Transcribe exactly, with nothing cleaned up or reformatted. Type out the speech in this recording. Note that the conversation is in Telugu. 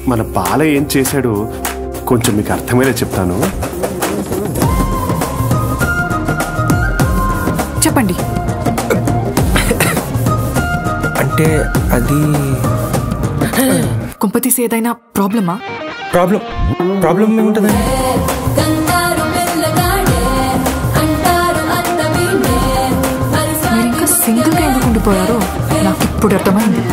మన బాల ఏం చేశాడో కొంచెం మీకు అర్థమయ్యేలా చెప్తాను. చెప్పండి. అంటే అది కుంపతీసి ఏదైనా ప్రాబ్లమా? ప్రాబ్లం ప్రాబ్లం ఏముంటుందండి? మీరు ఇంకా సింగిల్గా ఎందుకు ఉండిపోయారో నాకు ఇప్పుడు అర్థమైంది.